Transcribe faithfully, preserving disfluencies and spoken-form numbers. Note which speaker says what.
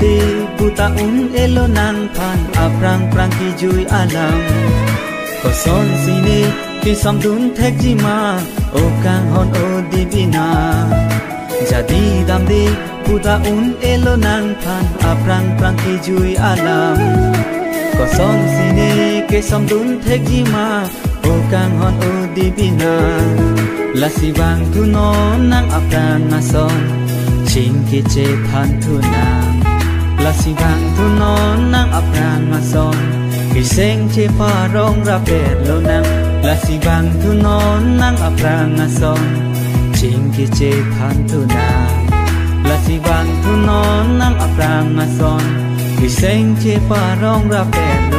Speaker 1: de puta un elo nang phan aprang prang ki jui alam ko son sine ki samdun thek ji ma o kang hon o divina jadi dam de puta un elo nang phan aprang prang ki jui alam ko son sine ki samdun thek ji ma o kang hon o divina la si bang tu non nang aprang na son ching ki che than tu nang la si bang tu non nang aprang na son ki seng che pa rong ra pet lo nang la si bang tu non nang aprang na son ching ki che than tu nang la si bang tu non nang aprang na son ki seng che pa rong ra pet